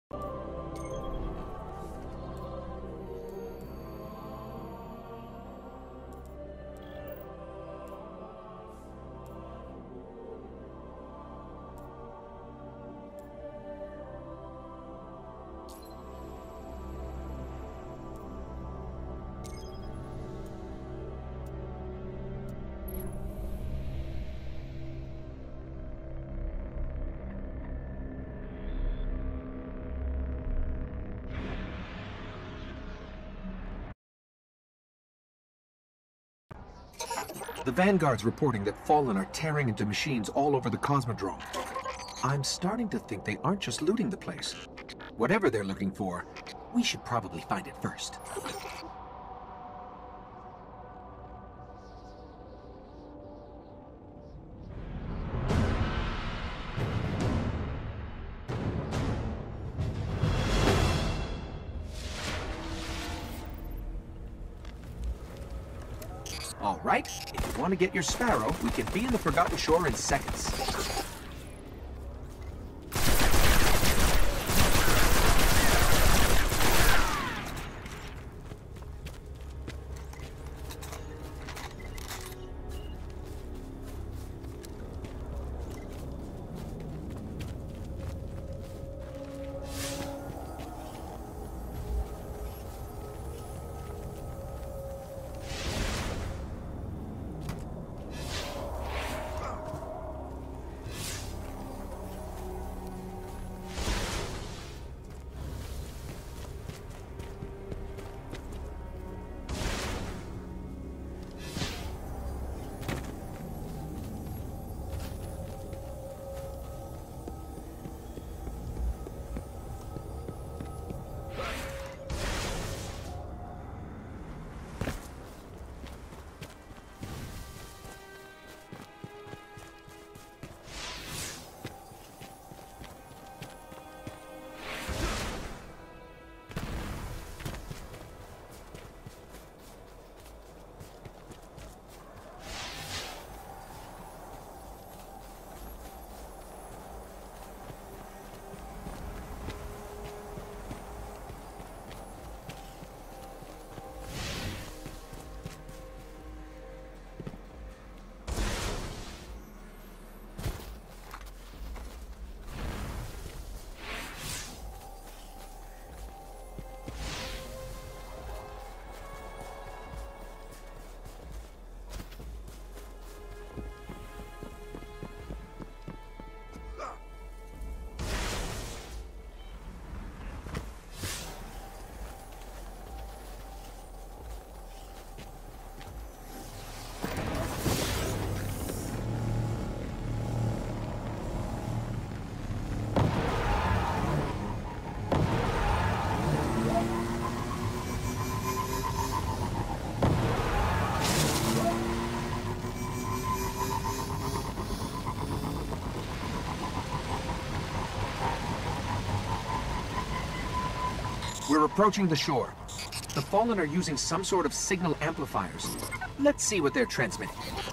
The Vanguard's reporting that Fallen are tearing into machines all over the Cosmodrome. I'm starting to think they aren't just looting the place. Whatever they're looking for, we should probably find it first. All right, if you want to get your Sparrow, we can be in the Forgotten Shore in seconds. We're approaching the shore. The Fallen are using some sort of signal amplifiers. Let's see what they're transmitting.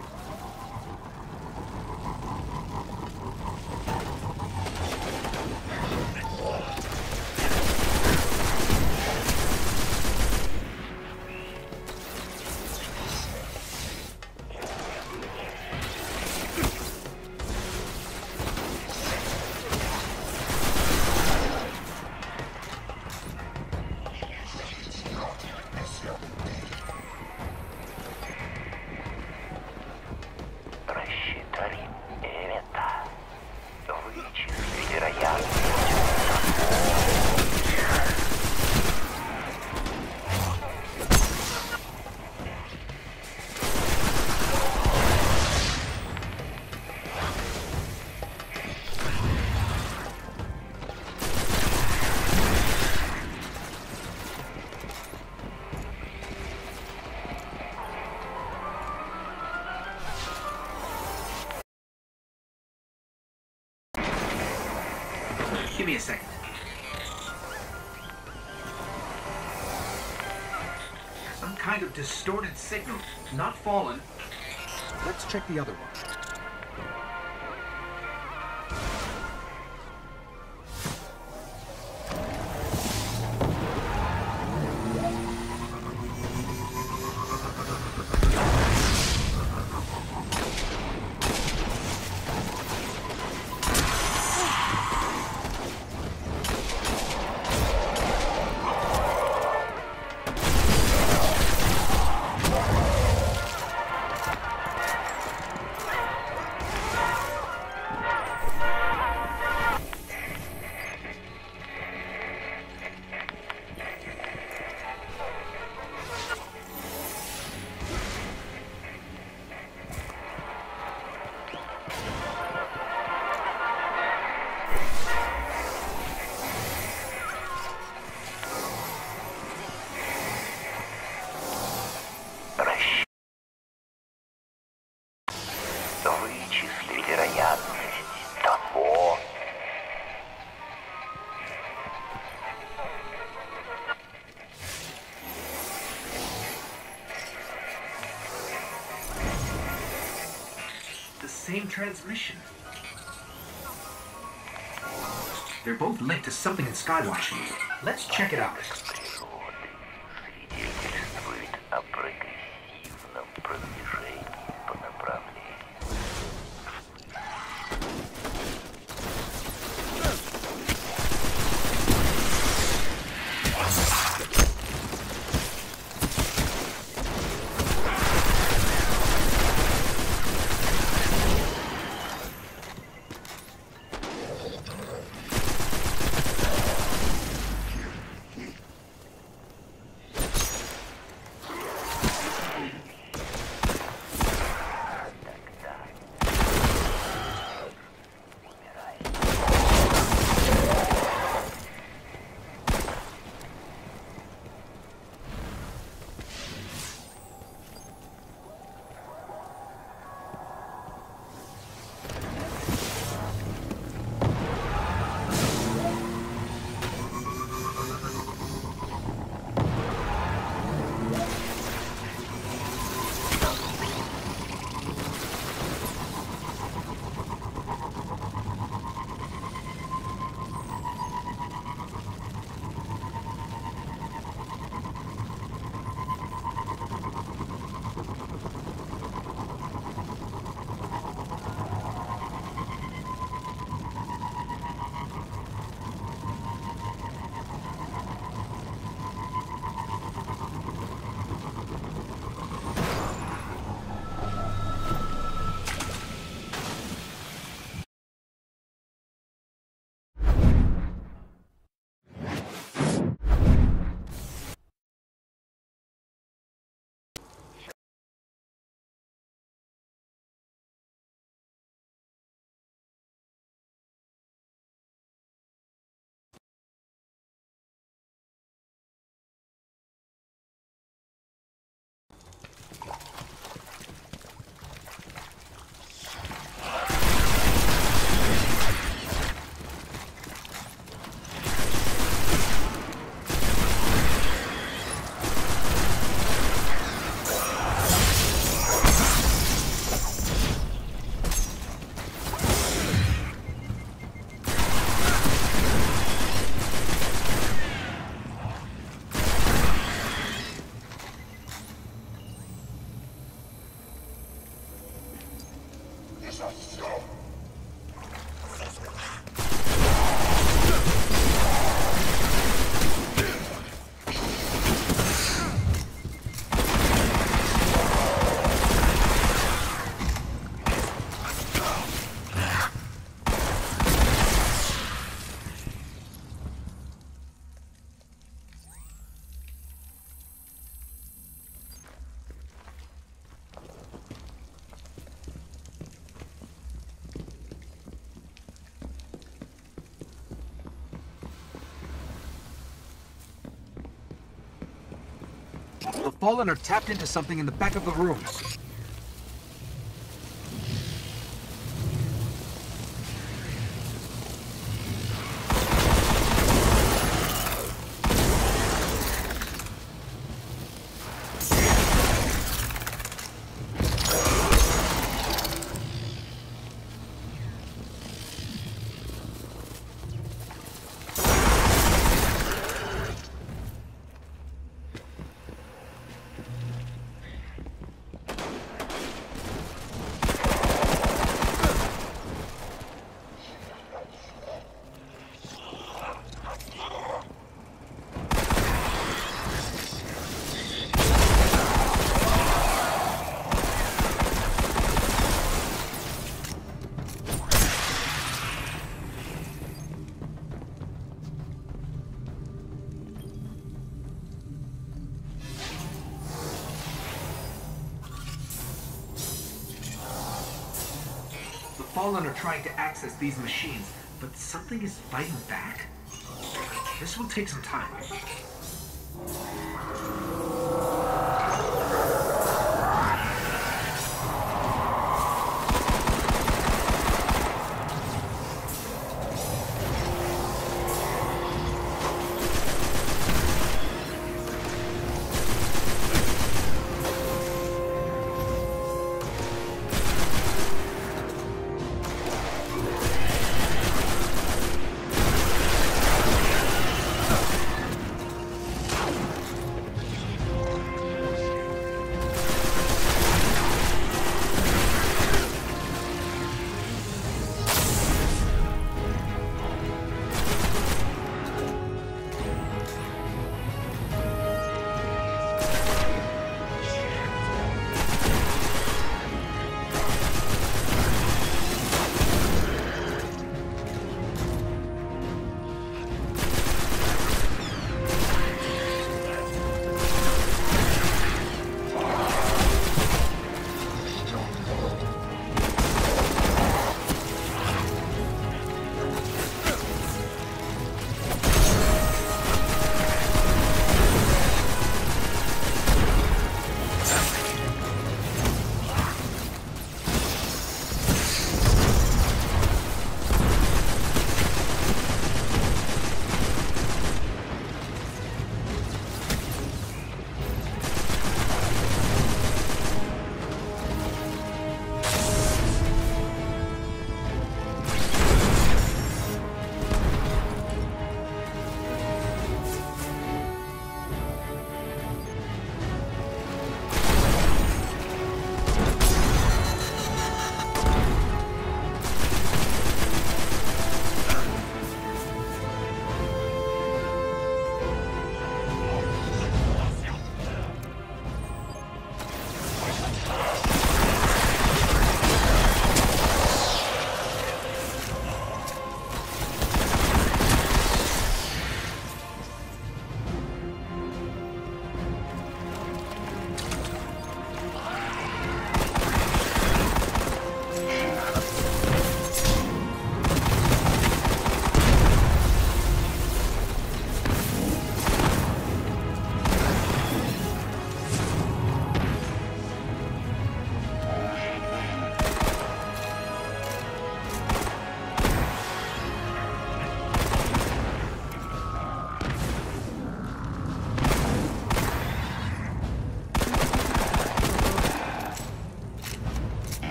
Give me a second. Some kind of distorted signal, not Fallen. Let's check the other one. same transmission. They're both linked to something in Skywatch. Let's check it out. Свидетельствует о прогрессивном продвижении по направлению. The Fallen are tapped into something in the back of the room. The Fallen are trying to access these machines, but something is fighting back? This will take some time.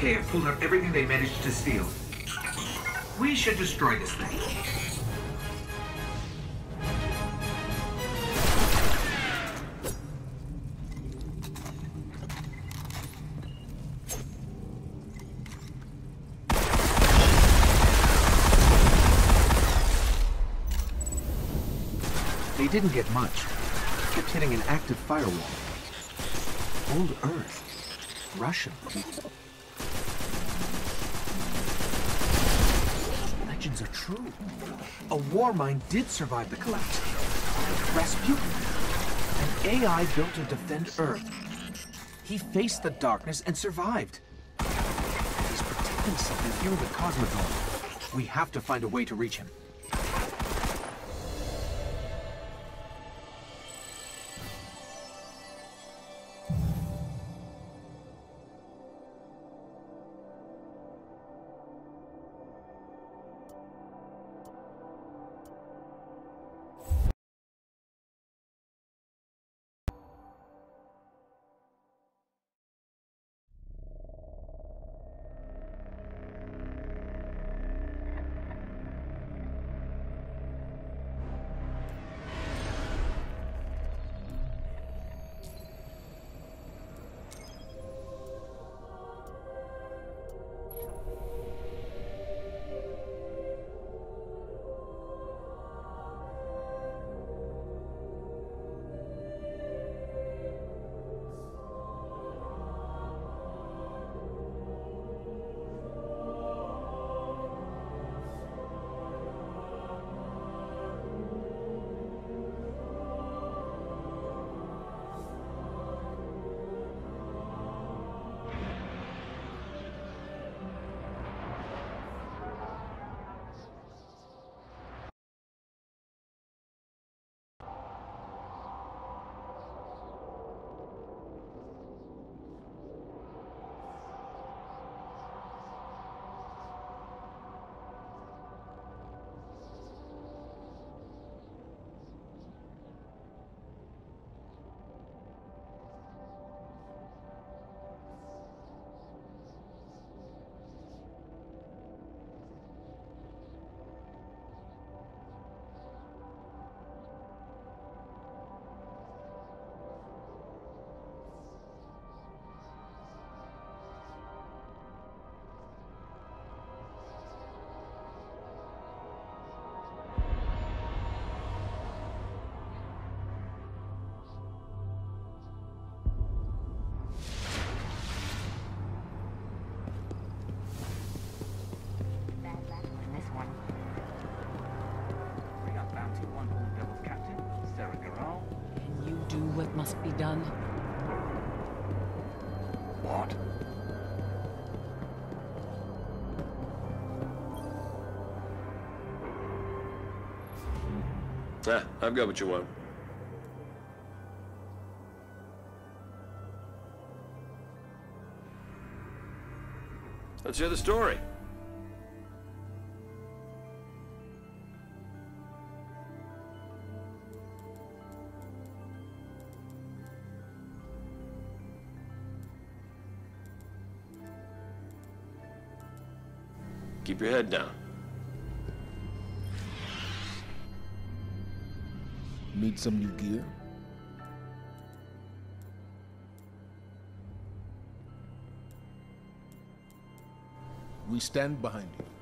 Okay, I've pulled out everything they managed to steal. We should destroy this thing. They didn't get much. Kept hitting an active firewall. Old Earth. Russian. Legends are true. A war mine did survive the collapse. Rasputin. An AI built to defend Earth. He faced the darkness and survived. He's protecting something here in the Cosmodrome. We have to find a way to reach him. What must be done? What? Ah, I've got what you want. Let's hear the story. Keep your head down. Need some new gear? We stand behind you.